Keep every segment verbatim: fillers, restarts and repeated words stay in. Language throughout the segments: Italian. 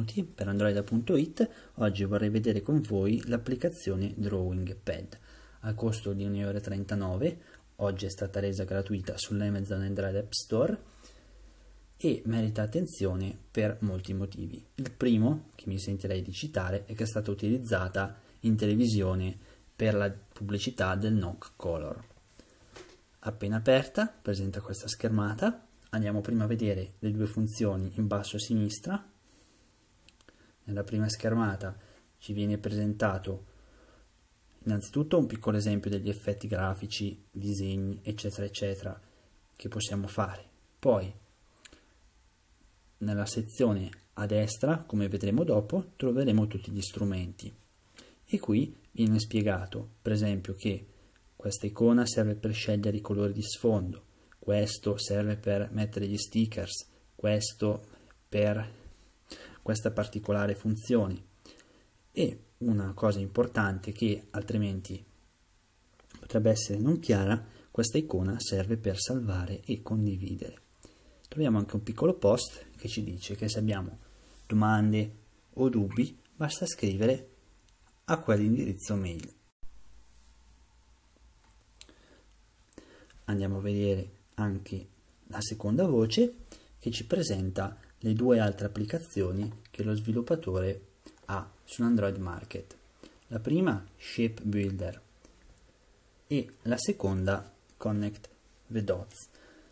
benvenuti per Androida punto it. Oggi vorrei vedere con voi l'applicazione Drawing Pad a costo di un euro e trentanove. Oggi è stata resa gratuita sull'Amazon Android App Store e merita attenzione per molti motivi. Il primo, che mi sentirei di citare, è che è stata utilizzata in televisione per la pubblicità del Knock Color. Appena aperta presenta questa schermata. Andiamo prima a vedere le due funzioni in basso a sinistra. Nella prima schermata ci viene presentato innanzitutto un piccolo esempio degli effetti grafici, disegni, eccetera, eccetera, che possiamo fare. Poi, nella sezione a destra, come vedremo dopo, troveremo tutti gli strumenti. E qui viene spiegato, per esempio, che questa icona serve per scegliere i colori di sfondo, questo serve per mettere gli stickers, questo per questa particolare funzione. E una cosa importante che altrimenti potrebbe essere non chiara, questa icona serve per salvare e condividere. Troviamo anche un piccolo post che ci dice che se abbiamo domande o dubbi basta scrivere a quell'indirizzo mail. Andiamo a vedere anche la seconda voce che ci presenta le due altre applicazioni che lo sviluppatore ha su Android Market. La prima Shape Builder e la seconda Connect the Dots.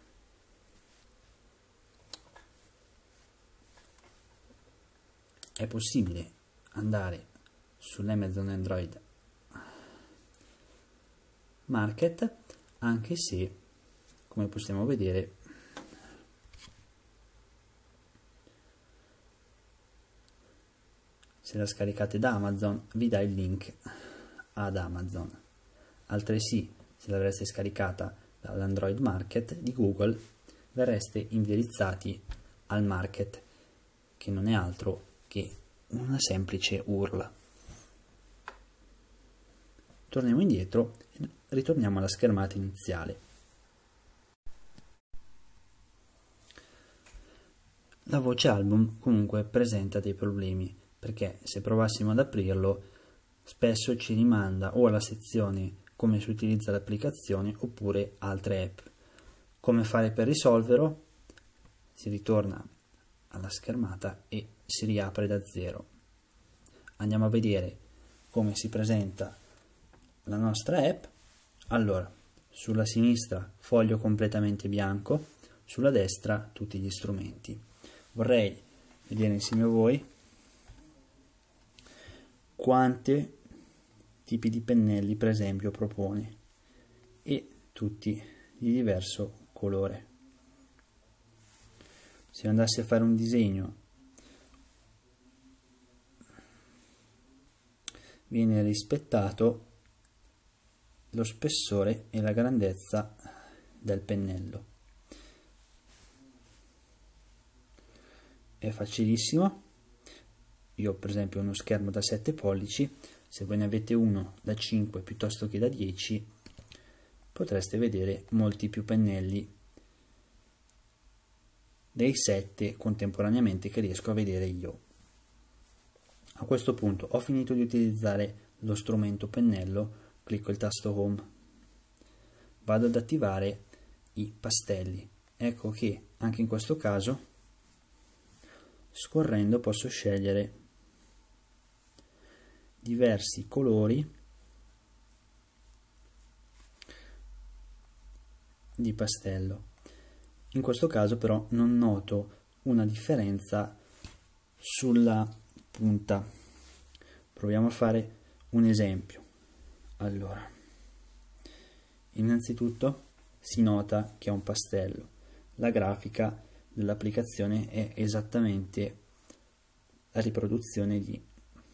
È possibile andare sull'Amazon Android Market anche se, come possiamo vedere, se la scaricate da Amazon vi dà il link ad Amazon. Altresì, se l'avreste scaricata dall'Android Market di Google, verreste indirizzati al market, che non è altro che una semplice U R L. Torniamo indietro e ritorniamo alla schermata iniziale. La voce album comunque presenta dei problemi, perché se provassimo ad aprirlo spesso ci rimanda o alla sezione come si utilizza l'applicazione oppure altre app. Come fare per risolverlo? Si ritorna alla schermata e si riapre da zero. Andiamo a vedere come si presenta la nostra app. Allora, sulla sinistra foglio completamente bianco, sulla destra tutti gli strumenti. Vorrei vedere insieme a voi quanti tipi di pennelli per esempio propone e tutti di diverso colore. Se andassi a fare un disegno viene rispettato lo spessore e la grandezza del pennello. È facilissimo. Io per esempio ho uno schermo da sette pollici, se voi ne avete uno da cinque piuttosto che da dieci potreste vedere molti più pennelli dei sette contemporaneamente che riesco a vedere io. A questo punto ho finito di utilizzare lo strumento pennello, clicco il tasto Home, vado ad attivare i pastelli. Ecco che anche in questo caso scorrendo posso scegliere diversi colori di pastello. In questo caso però non noto una differenza sulla punta. Proviamo a fare un esempio. Allora, innanzitutto si nota che è un pastello. La grafica dell'applicazione è esattamente la riproduzione di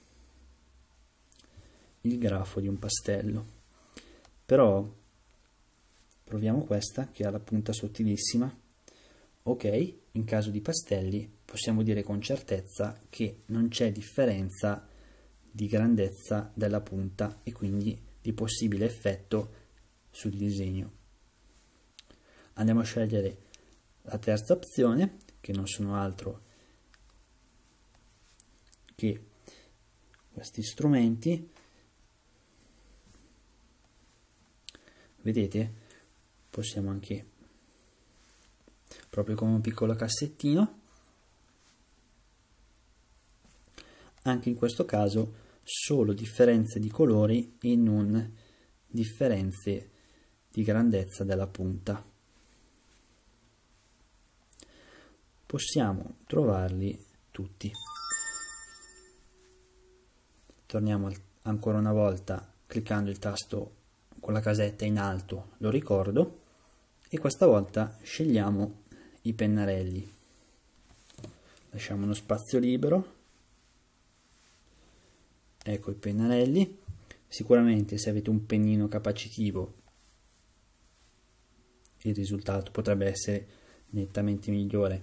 il grafo di un pastello. Però proviamo questa che ha la punta sottilissima. Ok, in caso di pastelli possiamo dire con certezza che non c'è differenza di grandezza della punta e quindi di possibile effetto sul disegno. Andiamo a scegliere la terza opzione, che non sono altro che questi strumenti, vedete, possiamo anche, proprio come un piccolo cassettino, anche in questo caso solo differenze di colori e non differenze di grandezza della punta. Possiamo trovarli tutti. Torniamo ancora una volta cliccando il tasto con la casetta in alto, lo ricordo, e questa volta scegliamo i pennarelli. Lasciamo uno spazio libero. Ecco i pennarelli. Sicuramente se avete un pennino capacitivo il risultato potrebbe essere nettamente migliore.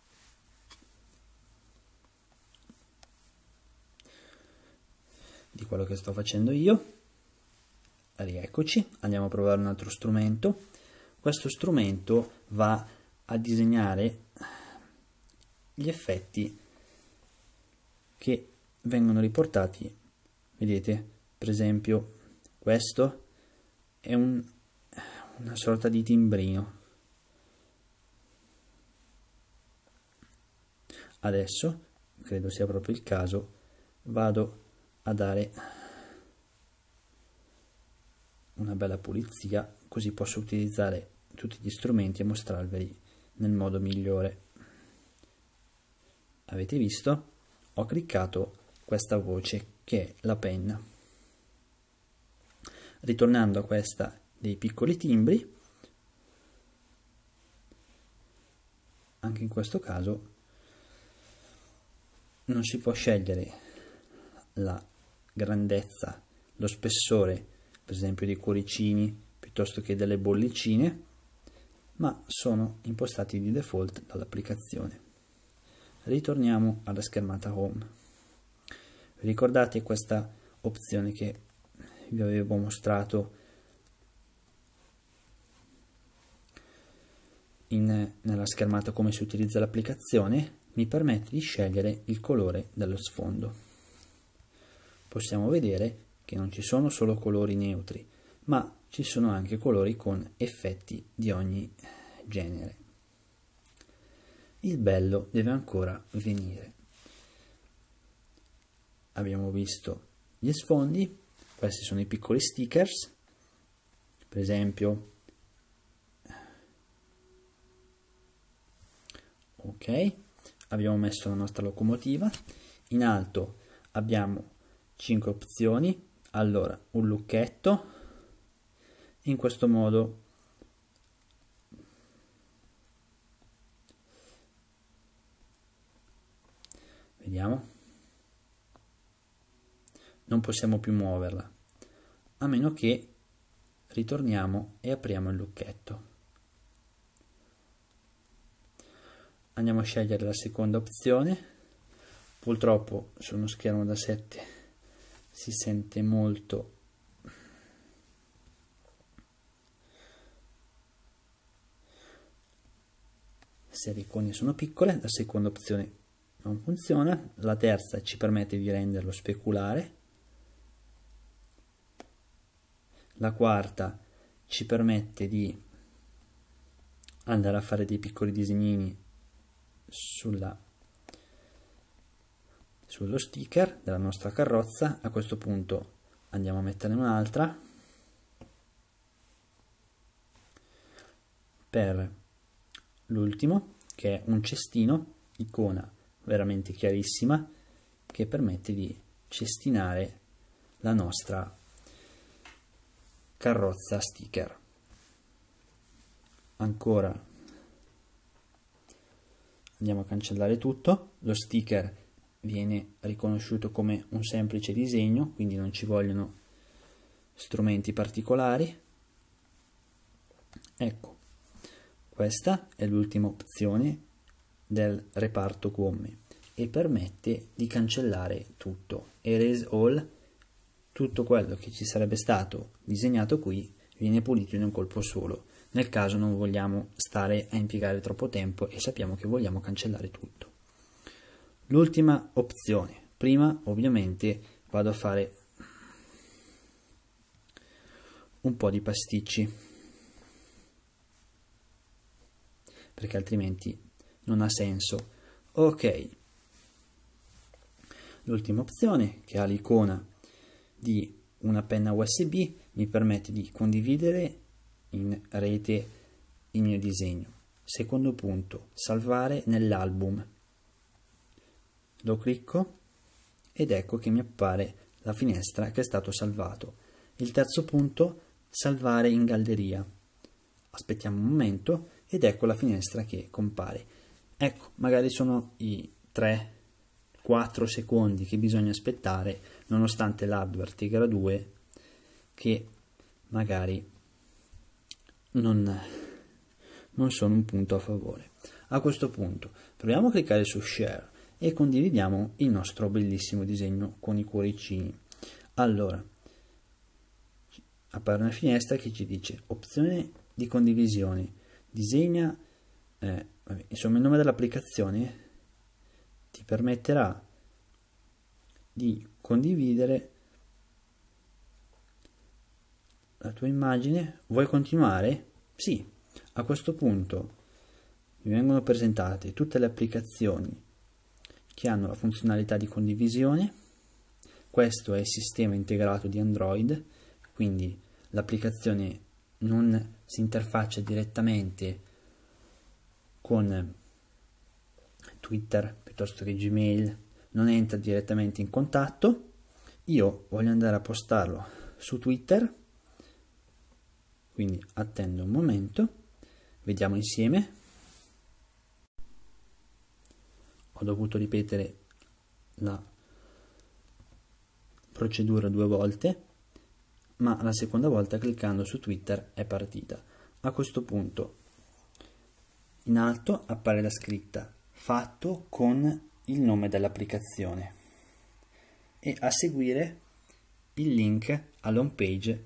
Di quello che sto facendo io. Rieccoci, andiamo a provare un altro strumento. Questo strumento va a disegnare gli effetti che vengono riportati, vedete, per esempio questo è un, una sorta di timbrino. Adesso, credo sia proprio il caso, vado a dare una bella pulizia, così posso utilizzare tutti gli strumenti e mostrarveli nel modo migliore. Avete visto? Ho cliccato questa voce che è la penna. Ritornando a questa dei piccoli timbri, anche in questo caso non si può scegliere la grandezza, lo spessore, per esempio dei cuoricini piuttosto che delle bollicine, ma sono impostati di default dall'applicazione. Ritorniamo alla schermata home. Vi ricordate questa opzione che vi avevo mostrato in, nella schermata come si utilizza l'applicazione? Mi permette di scegliere il colore dello sfondo. Possiamo vedere che non ci sono solo colori neutri, ma ci sono anche colori con effetti di ogni genere. Il bello deve ancora venire. Abbiamo visto gli sfondi, questi sono i piccoli stickers, per esempio, ok, abbiamo messo la nostra locomotiva, in alto abbiamo cinque opzioni. Allora, un lucchetto, in questo modo vediamo, non possiamo più muoverla, a meno che ritorniamo e apriamo il lucchetto. Andiamo a scegliere la seconda opzione. Purtroppo su uno schermo da sette si sente molto se le icone sono piccole. La seconda opzione non funziona, la terza ci permette di renderlo speculare, la quarta ci permette di andare a fare dei piccoli disegnini sulla sullo sticker della nostra carrozza. A questo punto andiamo a metterne un'altra. Per l'ultimo, che è un cestino, icona veramente chiarissima, che permette di cestinare la nostra carrozza sticker. Ancora andiamo a cancellare tutto. Lo sticker viene riconosciuto come un semplice disegno, quindi non ci vogliono strumenti particolari. Ecco, questa è l'ultima opzione del reparto gomme e permette di cancellare tutto. Erase all, tutto quello che ci sarebbe stato disegnato qui viene pulito in un colpo solo, nel caso non vogliamo stare a impiegare troppo tempo e sappiamo che vogliamo cancellare tutto. L'ultima opzione, Prima ovviamente vado a fare un po' di pasticci, perché altrimenti non ha senso. Ok, l'ultima opzione, che ha l'icona di una penna U S B, mi permette di condividere in rete il mio disegno. Secondo punto, salvare nell'album. Lo clicco ed ecco che mi appare la finestra che è stato salvato. Il terzo punto, salvare in galleria. Aspettiamo un momento ed ecco la finestra che compare. Ecco, magari sono i tre quattro secondi che bisogna aspettare, nonostante l'hardware Tegra due, che magari non, non sono un punto a favore. A questo punto proviamo a cliccare su Share e condividiamo il nostro bellissimo disegno con i cuoricini. Allora, appare una finestra che ci dice opzione di condivisione, disegna, eh, vabbè, insomma il nome dell'applicazione ti permetterà di condividere la tua immagine. Vuoi continuare? Sì. A questo punto mi vengono presentate tutte le applicazioni che hanno la funzionalità di condivisione. Questo è il sistema integrato di Android, quindi l'applicazione non si interfaccia direttamente con Twitter piuttosto che Gmail, non entra direttamente in contatto. Io voglio andare a postarlo su Twitter, quindi attendo un momento, vediamo insieme. Ho dovuto ripetere la procedura due volte, ma la seconda volta cliccando su Twitter è partita. A questo punto in alto appare la scritta fatto con il nome dell'applicazione e a seguire il link all'home page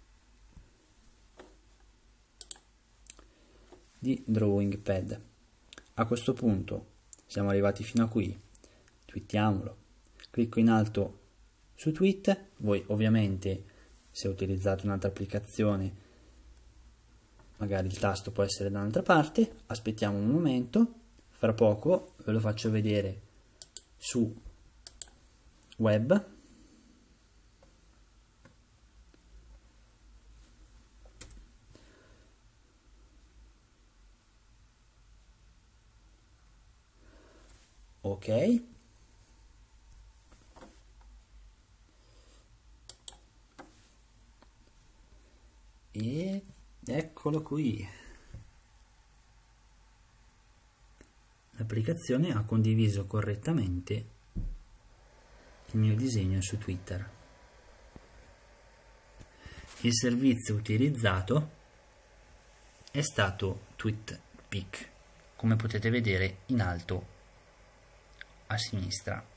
di Drawing Pad. A questo punto siamo arrivati fino a qui, twittiamolo, clicco in alto su tweet. Voi ovviamente, se utilizzate un'altra applicazione, magari il tasto può essere da un'altra parte. Aspettiamo un momento, fra poco ve lo faccio vedere su web. Ok, e eccolo qui, l'applicazione ha condiviso correttamente il mio disegno su Twitter. Il servizio utilizzato è stato TweetPic, come potete vedere in alto a sinistra.